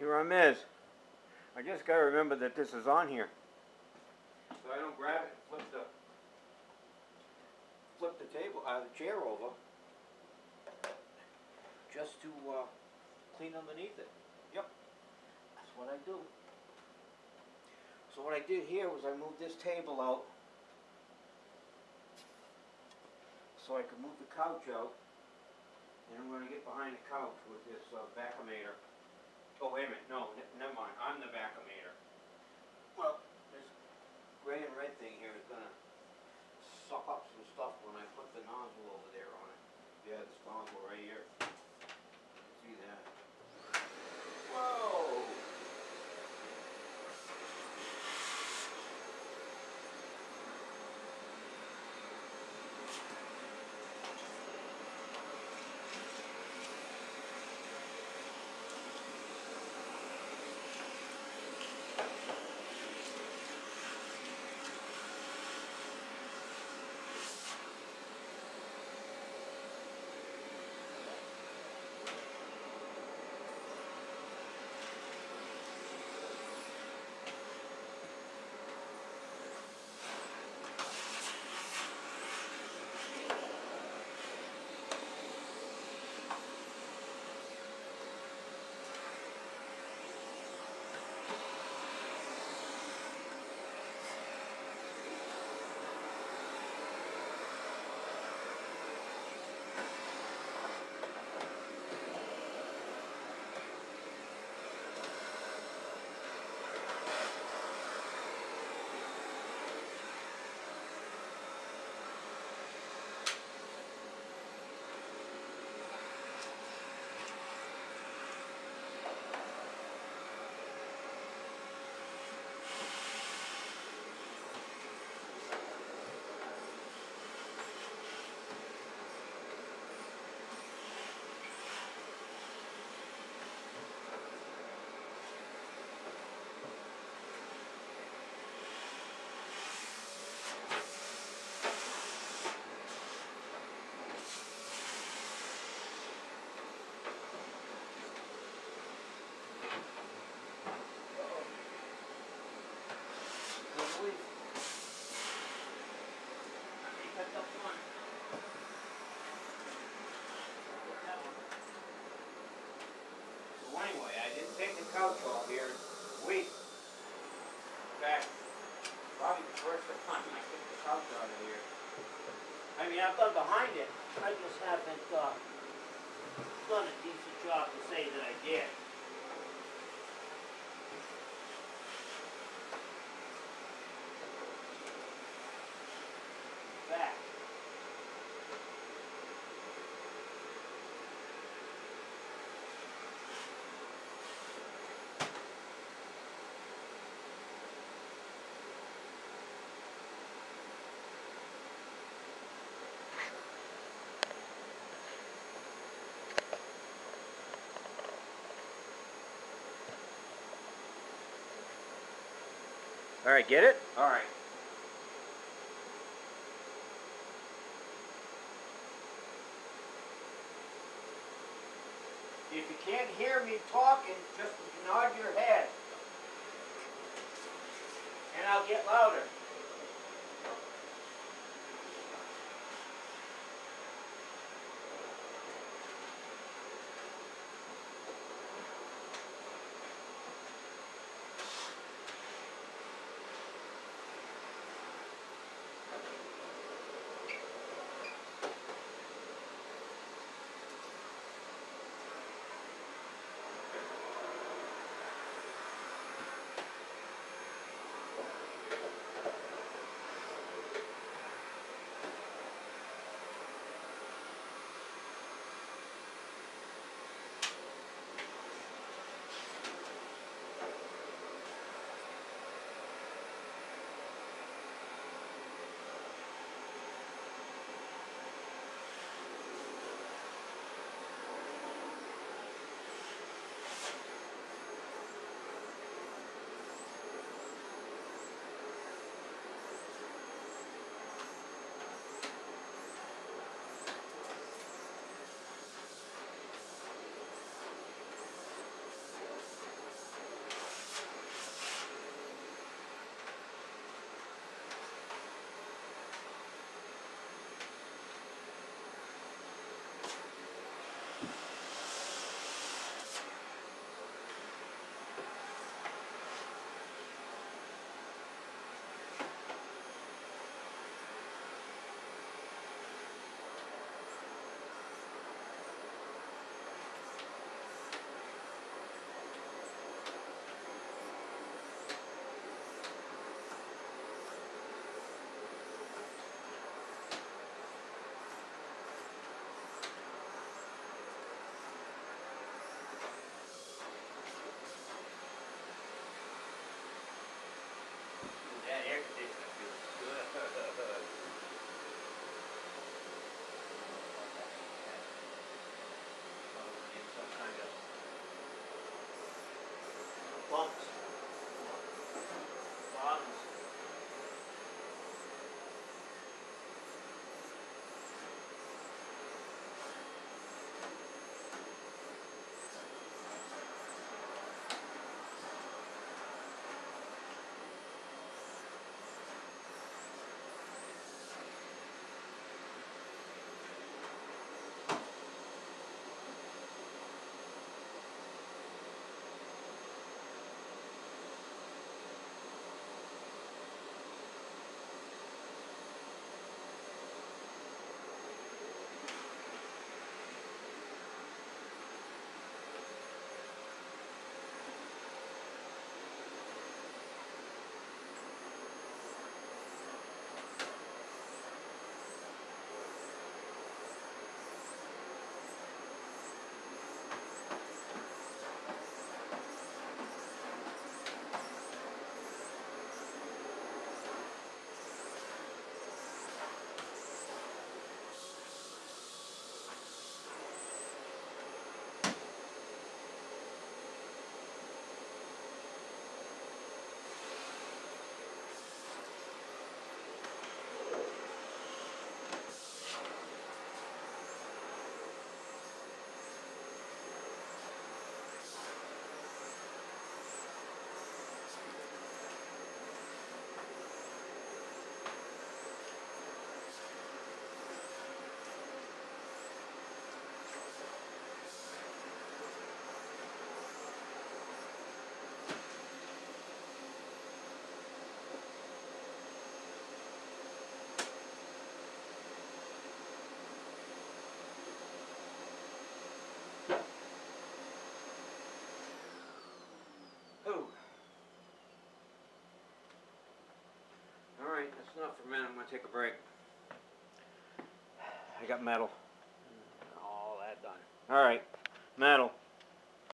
here I'm is. I just gotta remember that this is on here, so I don't grab it and flip the table, the chair over, just to clean underneath it. Yep, that's what I do. So what I did here was I moved this table out so I could move the couch out, and I'm going to get behind the couch with this vacuumator. Oh, wait a minute, no, never mind, I'm the vacuumator. Well, this gray and red thing here is going to suck up some stuff when I put the nozzle over there on it. Yeah, this nozzle right here. See that? Whoa! Anyway, I didn't take the couch off here in weeks. In fact, probably the first time I took the couch out of here. I mean, I've done behind it. I just haven't done a decent job to say that I did. Back. All right, get it? All right. If you can't hear me talking, just nod your head, and I'll get louder. mounts, bottoms. Alright, that's enough for a minute. I'm going to take a break. I got metal. All that done. Alright, metal.